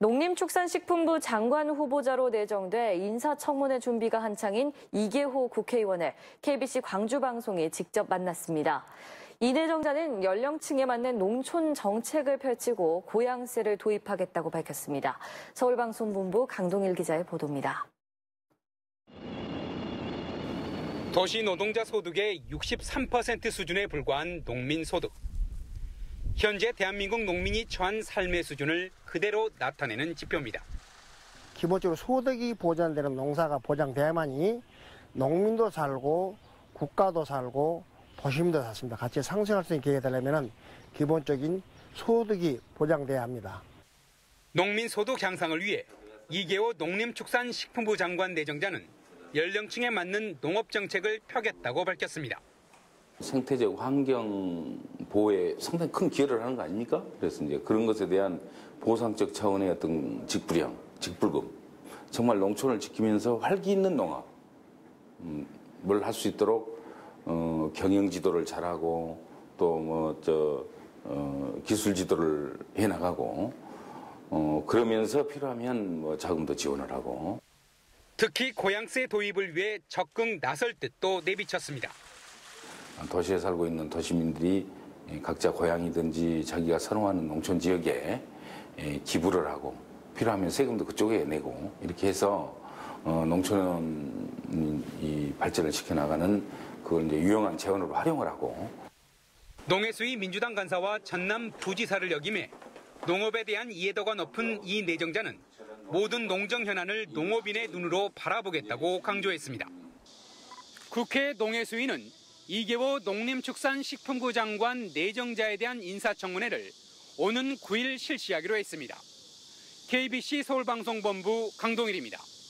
농림축산식품부 장관 후보자로 내정돼 인사청문회 준비가 한창인 이계호 국회의원을 KBC 광주방송이 직접 만났습니다. 이 내정자는 연령층에 맞는 농촌 정책을 펼치고 고양세를 도입하겠다고 밝혔습니다. 서울방송본부 강동일 기자의 보도입니다. 도시 노동자 소득의 63% 수준에 불과한 농민소득. 현재 대한민국 농민이 처한 삶의 수준을 그대로 나타내는 지표입니다. 기본적으로 소득이 보장되는 농사가 보장돼야만이 농민도 살고 국가도 살고 도심도 살습니다. 같이 상생할 수 있는 기회가 되려면 기본적인 소득이 보장돼야 합니다. 농민 소득 향상을 위해 이계호 농림축산식품부 장관 내정자는 연령층에 맞는 농업정책을 펴겠다고 밝혔습니다. 생태적 환경 보호에 상당히 큰 기여를 하는 거 아닙니까? 그래서 이제 그런 것에 대한 보상적 차원의 어떤 직불금, 정말 농촌을 지키면서 활기 있는 농업을 할 수 있도록 경영 지도를 잘하고 또 기술 지도를 해나가고 그러면서 필요하면 자금도 지원을 하고. 특히 고양세 도입을 위해 적극 나설 뜻도 내비쳤습니다. 도시에 살고 있는 도시민들이 각자 고향이든지 자기가 선호하는 농촌 지역에 기부를 하고 필요하면 세금도 그쪽에 내고 이렇게 해서 농촌이 발전을 시켜나가는 그걸 이제 유용한 재원으로 활용을 하고. 농해수위 민주당 간사와 전남 부지사를 역임해 농업에 대한 이해도가 높은 이 내정자는 모든 농정 현안을 농업인의 눈으로 바라보겠다고 강조했습니다. 국회 농해수위는 이계호 농림축산식품부 장관 내정자에 대한 인사청문회를 오는 9일 실시하기로 했습니다. KBC 서울방송본부 강동일입니다.